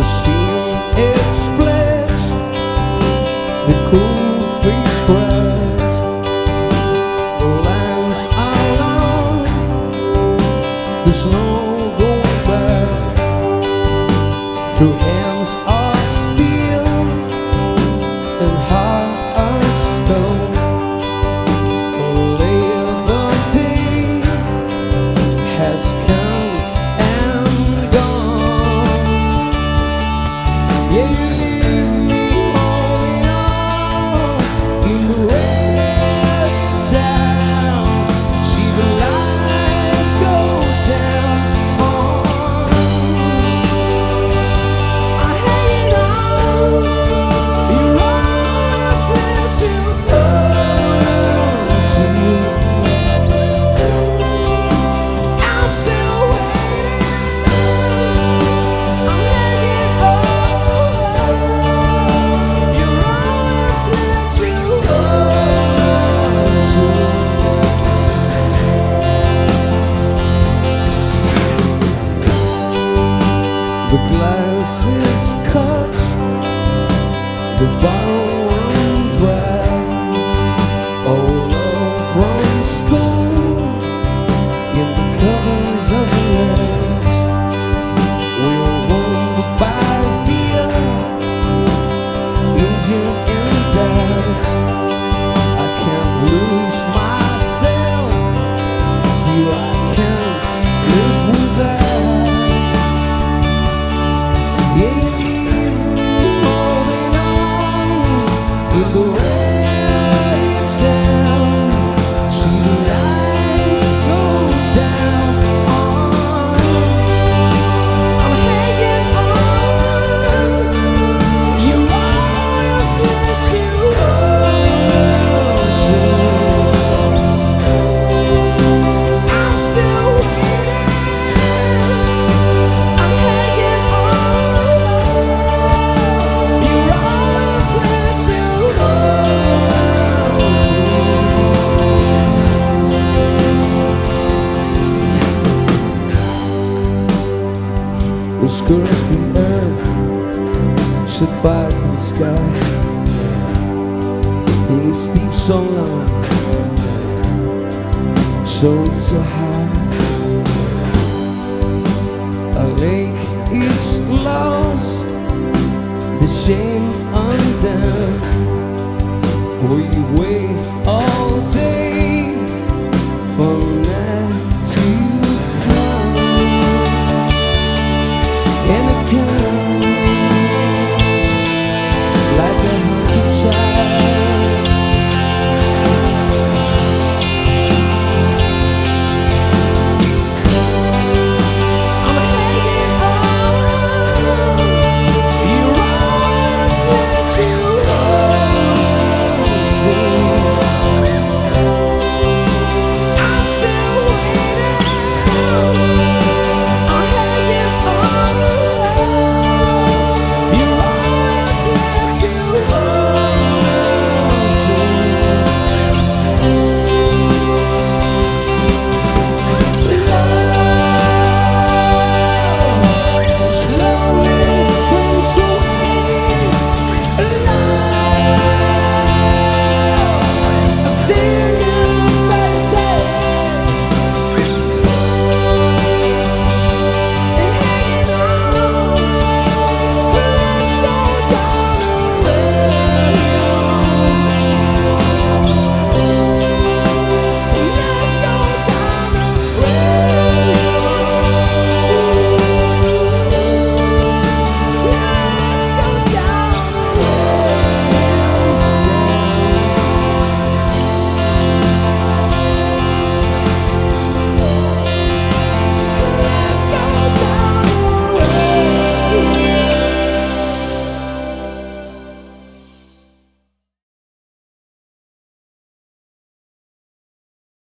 scene it splits, the cool face cracks, the lines are long, there's no going back. Through hands of steel and heart of stone, the day has come and gone. Yeah, you leave me holding on in the rain town. See the lights go down on. I hang on. Your eyes lead to I'm still waiting. I'm hanging on. Your eyes lead to the glass is cut, the bottle runs dry. All love from school in the covers of the rags. We're wounded by fear, injured and doubt. I can't lose myself, you I can't live without. Yeah, you leave me holding on in the rain town. See the lights go down on. I'm hanging on. Your eyes lead to I'm still waiting. I'm hanging on. Your eyes lead to the scorching earth set fire to the sky, and it sleeps so long, so it's so high. A lake is lost, the shame undone. We wait all day for night to come, and it comes.